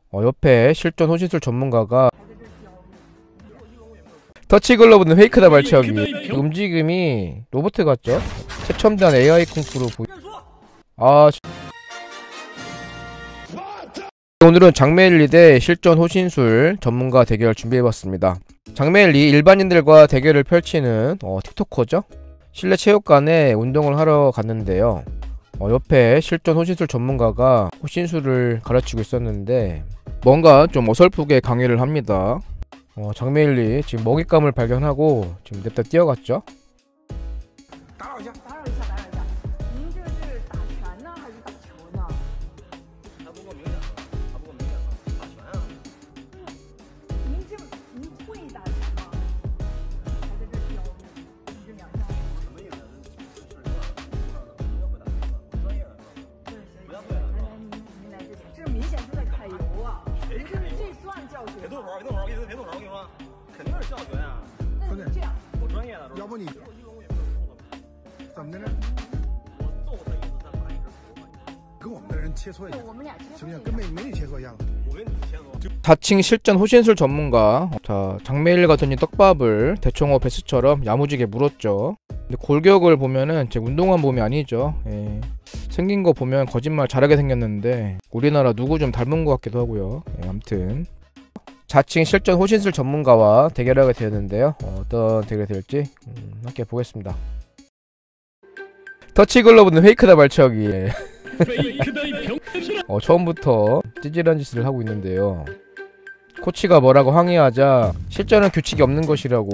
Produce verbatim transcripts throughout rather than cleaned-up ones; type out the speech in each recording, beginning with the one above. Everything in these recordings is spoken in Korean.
어, 옆에 실전 호신술 전문가가 터치글러브는 페이크다 발차기. 움직임이 로봇 같죠? 최첨단 에이아이 쿵푸로 보이. 아 오늘은 장메일리 대 실전 호신술 전문가 대결 준비해봤습니다. 장메일리 일반인들과 대결을 펼치는 어, 틱토커죠? 실내 체육관에 운동을 하러 갔는데요. 어, 옆에 실전 호신술 전문가가 호신술을 가르치고 있었는데 뭔가 좀 어설프게 강의를 합니다. 어, 장메일리 지금 먹잇감을 발견하고 지금 냅다 뛰어갔죠? 자칭 실전 호신술 전문가. 자, 장메일 같은 이 떡밥을 대청호 베스처럼 야무지게 물었죠. 근데 골격을 보면은 제 운동한 몸이 아니죠. 예. 생긴 거 보면 거짓말 잘하게 생겼는데 우리나라 누구 좀 닮은 것 같기도 하고요. 예, 아무튼 자칭 실전 호신술 전문가와 대결하게 되었는데요. 어, 어떤 대결이 될지 음, 함께 보겠습니다. 터치글러브는 페이크다 발차기. 예. 어, 처음부터 찌질한 짓을 하고 있는데요. 코치가 뭐라고 항의하자 실전은 규칙이 없는 것이라고.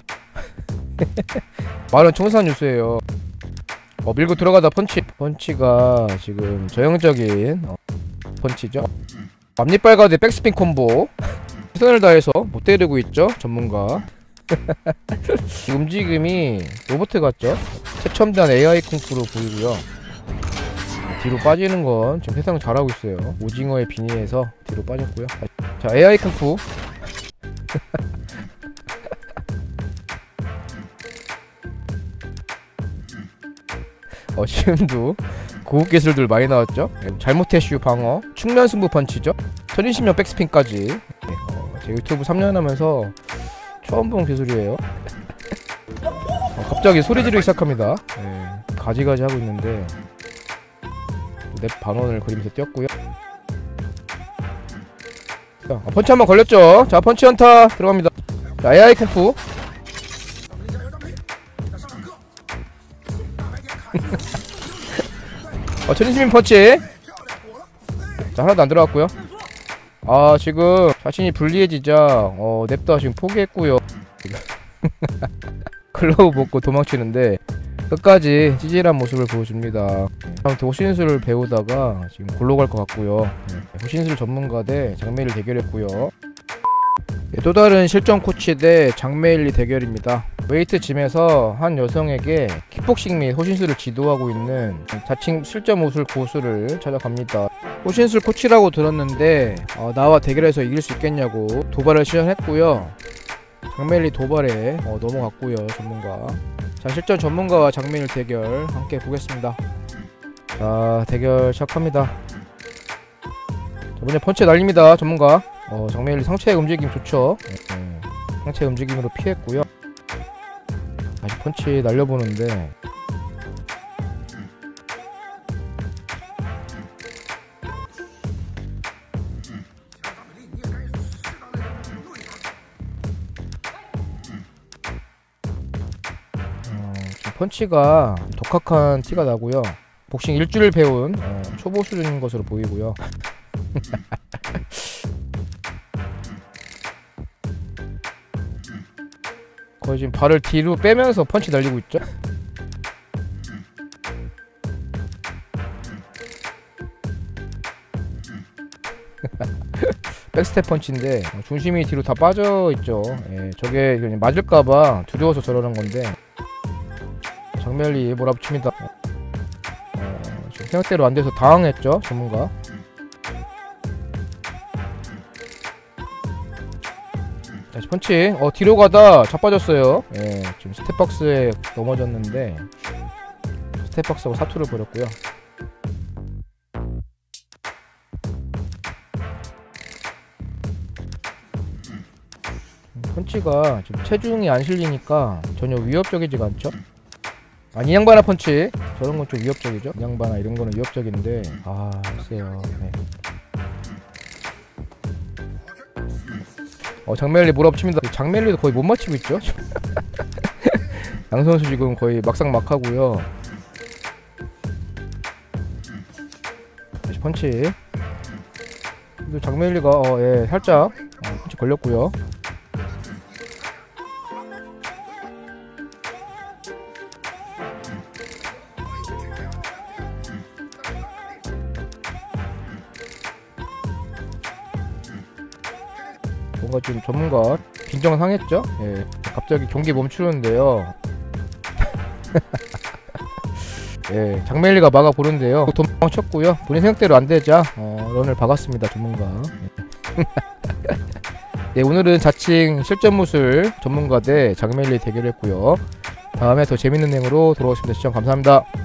말은 청산 뉴스예요. 어, 밀고 들어가다 펀치. 펀치가 지금 전형적인 어, 펀치죠. 앞니빨 가드 백스핀 콤보. 최선을 다해서 못 때리고 있죠 전문가. 움직임이 로봇 같죠? 최첨단 에이아이 쿵푸로 보이고요. 뒤로 빠지는 건 지금 세상 잘하고 있어요. 오징어의 비니에서 뒤로 빠졌고요. 자, 에이아이 쿵푸. 어, 지금도 고급 기술들 많이 나왔죠? 잘못해슈 방어, 측면 승부 펀치죠? 천이십 년 백스핀까지. 어, 제 유튜브 삼 년 하면서 처음 본 기술이에요. 어, 갑자기 소리 지르기 시작합니다. 네, 가지가지 하고 있는데 랩 반원을 그리면서 뛰었고요. 자, 아, 펀치 한번 걸렸죠? 자, 펀치 연타 들어갑니다. 자, 에이아이 쿵푸. 어, 천인시민 펀치. 자, 하나도 안 들어갔고요. 아, 지금 자신이 불리해지자 어, 냅다 지금 포기했고요. 글러브 벗고 도망치는데 끝까지 찌질한 모습을 보여줍니다. 아무튼 호신술을 배우다가 지금 골로 갈 것 같고요. 호신술 전문가 대 장메일리 대결했고요. 네, 또 다른 실전 코치 대 장메일리 대결입니다. 웨이트 짐에서 한 여성에게 킥복싱 및 호신술을 지도하고 있는 자칭 실전 무술 고수를 찾아갑니다. 호신술 코치라고 들었는데 어, 나와 대결해서 이길 수 있겠냐고 도발을 시전했고요. 장메일리 도발에 어, 넘어갔고요. 전문가. 자, 실전 전문가와 장메일 대결 함께 보겠습니다. 자, 대결 시작합니다. 자, 먼저 펀치 날립니다. 전문가. 어, 장메일리 상체 움직임 좋죠. 네, 상체 움직임으로 피했고요. 다시 펀치 날려보는데 어, 펀치가 독학한 티가 나고요. 복싱 일주일 배운 어, 초보 수준인 것으로 보이고요. 거의 지금 발을 뒤로 빼면서 펀치 날리고 있죠? 백스텝 펀치인데 중심이 뒤로 다 빠져있죠. 예, 저게 그냥 맞을까봐 두려워서 저러는 건데 장메일리 몰아붙입니다. 어, 지금 생각대로 안돼서 당황했죠 전문가. 다시 펀치. 어, 뒤로 가다 자빠졌어요. 예, 지금 스텝박스에 넘어졌는데 스텝박스하고 사투를 벌였고요. 펀치가 지금 체중이 안 실리니까 전혀 위협적이지가 않죠. 아니 양바나 펀치 저런 건 좀 위협적이죠. 양바나 이런 거는 위협적인데 아 글쎄요. 네. 어 장멜리 몰아붙입니다. 장멜리도 거의 못 맞히고 있죠. 양 선수 지금 거의 막상막하고요. 다시 펀치. 장멜리가 어, 예, 살짝 어, 펀치 걸렸고요. 뭔가 좀 전문가 빈정 상했죠? 예, 갑자기 경기 멈추는데요. 예, 장멜리가 막아 보는데요. 도망쳤고요. 본인 생각대로 안 되자 어, 런을 박았습니다, 전문가. 네, 오늘은 자칭 실전 무술 전문가 대 장멜리 대결했고요. 다음에 더 재밌는 내용으로 돌아오겠습니다. 시청 감사합니다.